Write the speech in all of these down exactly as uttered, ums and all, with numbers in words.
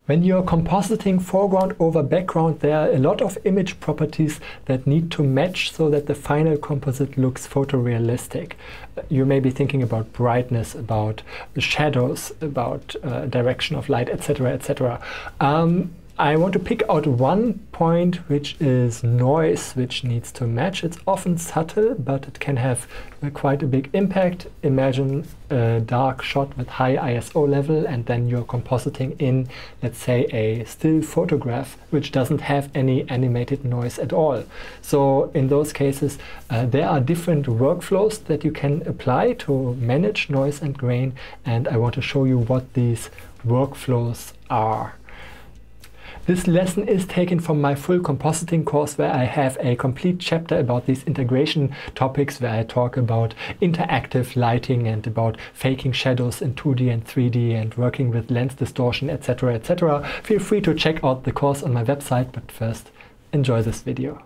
When you're compositing foreground over background, there are a lot of image properties that need to match so that the final composite looks photorealistic. You may be thinking about brightness, about the shadows, about uh, direction of light, et cetera, et cetera. Um, I want to pick out one point, which is noise, which needs to match. It's often subtle, but it can have uh, quite a big impact. Imagine a dark shot with high I S O level, and then you're compositing in, let's say, a still photograph, which doesn't have any animated noise at all. So in those cases, uh, there are different workflows that you can apply to manage noise and grain, and I want to show you what these workflows are. This lesson is taken from my full compositing course, where I have a complete chapter about these integration topics, where I talk about interactive lighting and about faking shadows in two D and three D and working with lens distortion, et cetera, et cetera. Feel free to check out the course on my website, but first, enjoy this video.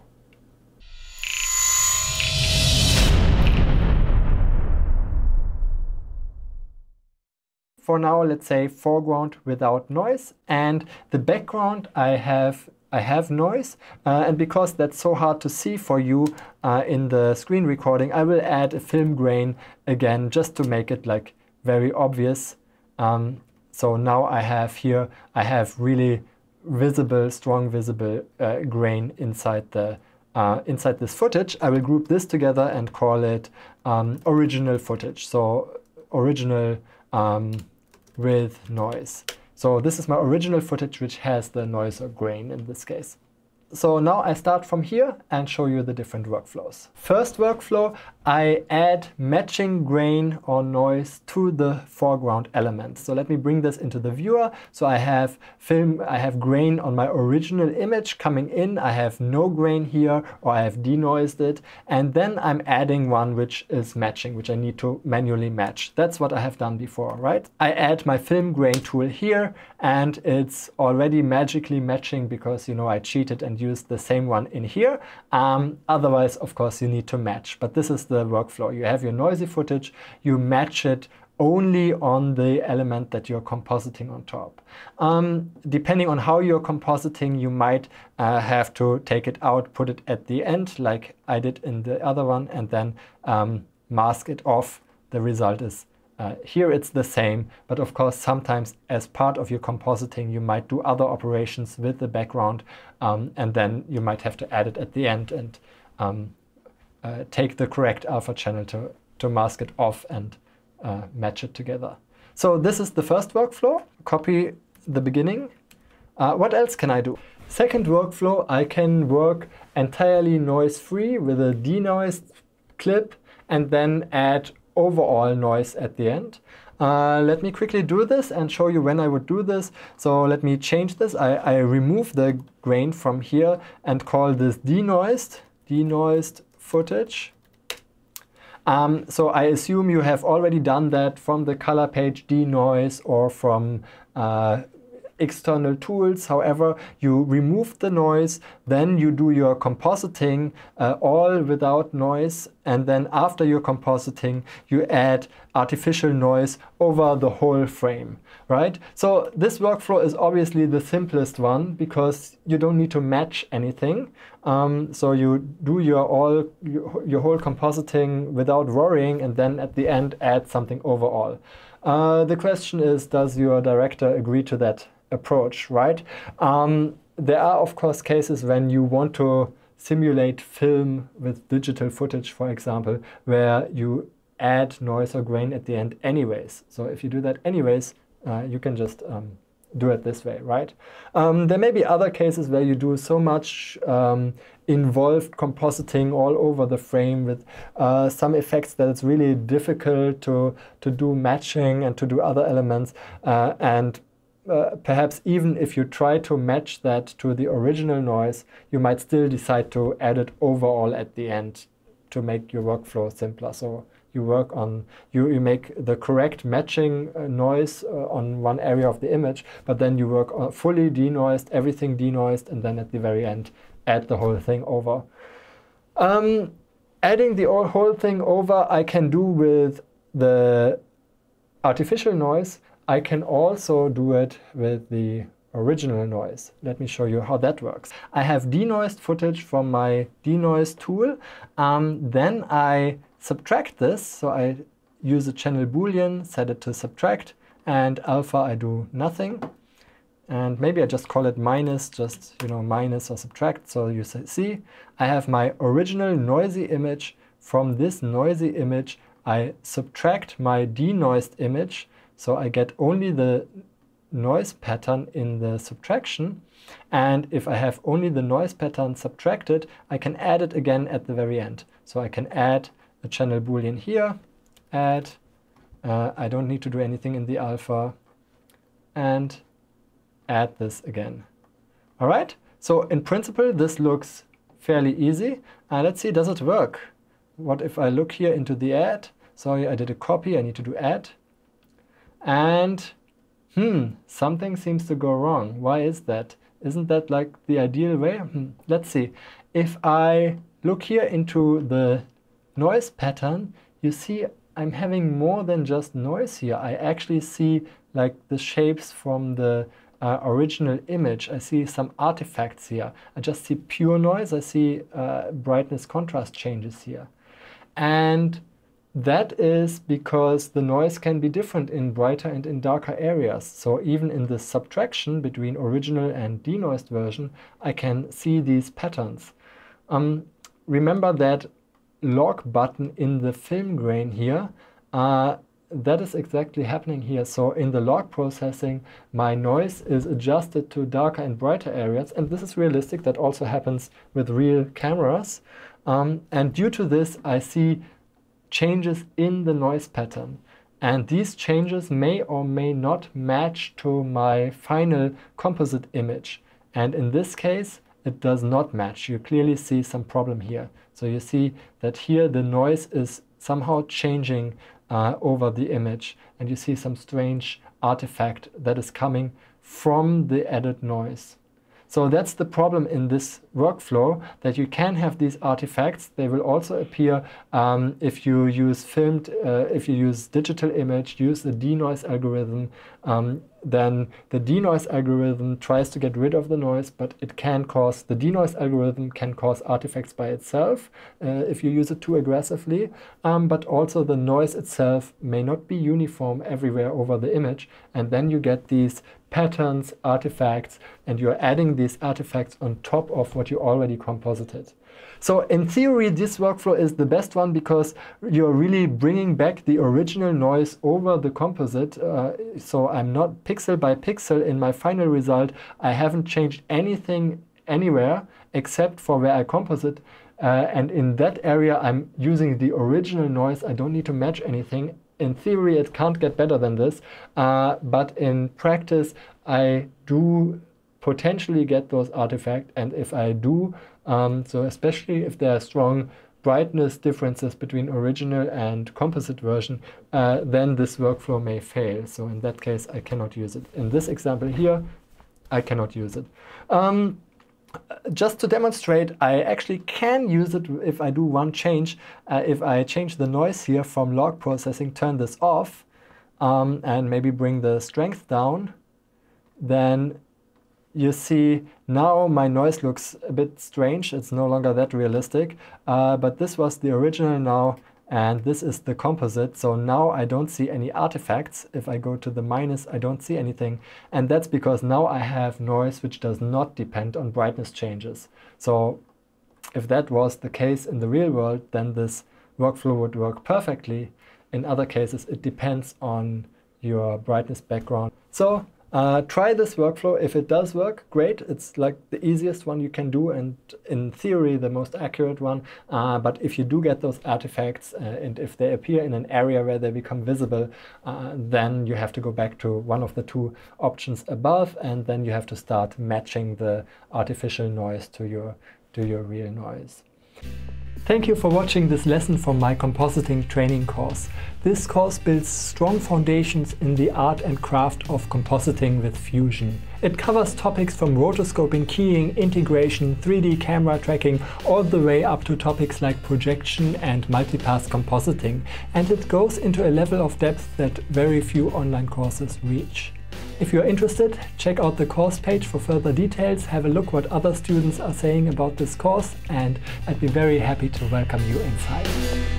For now, let's say foreground without noise, and the background I have I have noise, uh, and because that's so hard to see for you uh, in the screen recording, I will add a film grain again just to make it like very obvious. Um, so now I have here I have really visible, strong visible uh, grain inside the uh, inside this footage. I will group this together and call it um, original footage. So original. Um, with noise. So this is my original footage, which has the noise or grain in this case. So now I start from here and show you the different workflows. First workflow, I add matching grain or noise to the foreground element. So let me bring this into the viewer. So I have film, I have grain on my original image coming in. I have no grain here, or I have denoised it. And then I'm adding one which is matching, which I need to manually match. That's what I have done before, right? I add my film grain tool here, and it's already magically matching because, you know, I cheated and used the same one in here. Um, otherwise, of course, you need to match. But this is the workflow. You have your noisy footage, you match it only on the element that you're compositing on top. Um, depending on how you're compositing, you might uh, have to take it out, put it at the end, like I did in the other one, and then um, mask it off. The result is Uh, here it's the same, but of course sometimes as part of your compositing you might do other operations with the background, um, and then you might have to add it at the end and um, uh, take the correct alpha channel to, to mask it off and uh, match it together. So this is the first workflow. Copy the beginning. Uh, what else can I do? Second workflow, I can work entirely noise-free with a denoised clip and then add overall noise at the end. Uh, let me quickly do this and show you when I would do this. So let me change this. I, I remove the grain from here and call this denoised, denoised footage. Um, so I assume you have already done that from the color page denoise or from uh, external tools. However, you remove the noise, then you do your compositing uh, all without noise, and then after your compositing you add artificial noise over the whole frame, right? So this workflow is obviously the simplest one because you don't need to match anything. Um, so you do your all your, your whole compositing without worrying, and then at the end add something overall. Uh, the question is, does your director agree to that approach, right? Um, there are, of course, cases when you want to simulate film with digital footage, for example, where you add noise or grain at the end anyways. So if you do that anyways, uh, you can just um, do it this way, right? Um, there may be other cases where you do so much um, involved compositing all over the frame with uh, some effects that it's really difficult to, to do matching and to do other elements. Uh, and Uh, perhaps even if you try to match that to the original noise, you might still decide to add it overall at the end to make your workflow simpler. So you work on, you, you make the correct matching uh, noise uh, on one area of the image, but then you work on fully denoised, everything denoised, and then at the very end add the whole thing over. Um, adding the whole thing over I can do with the artificial noise. I can also do it with the original noise. Let me show you how that works. I have denoised footage from my denoise tool. Um, then I subtract this, so I use a channel boolean, set it to subtract, and alpha I do nothing. And maybe I just call it minus, just, you know, minus or subtract. So you see, I have my original noisy image. From this noisy image, I subtract my denoised image. So I get only the noise pattern in the subtraction. And if I have only the noise pattern subtracted, I can add it again at the very end. So I can add a channel boolean here, add, uh, I don't need to do anything in the alpha, and add this again. All right, so in principle, this looks fairly easy. Uh, let's see, does it work? What if I look here into the add? Sorry, I did a copy, I need to do add. And hmm, something seems to go wrong. Why is that? Isn't that like the ideal way? Hmm. Let's see. If I look here into the noise pattern, you see I'm having more than just noise here. I actually see like the shapes from the uh, original image. I see some artifacts here. I just see pure noise. I see uh, brightness contrast changes here. And that is because the noise can be different in brighter and in darker areas. So even in the subtraction between original and denoised version, I can see these patterns. Um, remember that log button in the film grain here, uh, that is exactly happening here. So in the log processing, my noise is adjusted to darker and brighter areas, and this is realistic. That also happens with real cameras. Um, and due to this, I see changes in the noise pattern. And these changes may or may not match to my final composite image. And in this case, it does not match. You clearly see some problem here. So you see that here the noise is somehow changing uh, over the image, and you see some strange artifact that is coming from the added noise. So that's the problem in this workflow, that you can have these artifacts. They will also appear um, if you use filmed, uh, if you use digital image, use the denoise algorithm, um, then the denoise algorithm tries to get rid of the noise, but it can cause, the denoise algorithm can cause artifacts by itself uh, if you use it too aggressively, um, but also the noise itself may not be uniform everywhere over the image, and then you get these patterns, artifacts, and you're adding these artifacts on top of what you already composited. So in theory, this workflow is the best one because you're really bringing back the original noise over the composite. Uh, so I'm not pixel by pixel in my final result. I haven't changed anything anywhere except for where I composite. Uh, and in that area, I'm using the original noise. I don't need to match anything. In theory, it can't get better than this. Uh, but in practice, I do potentially get those artifacts. And if I do, um, so especially if there are strong brightness differences between original and composite version, uh, then this workflow may fail. So in that case, I cannot use it. In this example here, I cannot use it. Um, Just to demonstrate, I actually can use it if I do one change. Uh, if I change the noise here from log processing, turn this off, um, and maybe bring the strength down, then you see now my noise looks a bit strange. It's no longer that realistic, uh, but this was the original now, and this is the composite. So now I don't see any artifacts. If I go to the minus, I don't see anything. And that's because now I have noise which does not depend on brightness changes. So if that was the case in the real world, then this workflow would work perfectly. In other cases, it depends on your brightness background. So Uh, try this workflow. If it does work, great. It's like the easiest one you can do, and in theory the most accurate one. Uh, but if you do get those artifacts uh, and if they appear in an area where they become visible, uh, then you have to go back to one of the two options above, and then you have to start matching the artificial noise to your, to your real noise. Thank you for watching this lesson from my compositing training course. This course builds strong foundations in the art and craft of compositing with Fusion. It covers topics from rotoscoping, keying, integration, three D camera tracking, all the way up to topics like projection and multipass compositing. And it goes into a level of depth that very few online courses reach. If you're interested, check out the course page for further details, have a look what other students are saying about this course, and I'd be very happy to welcome you inside.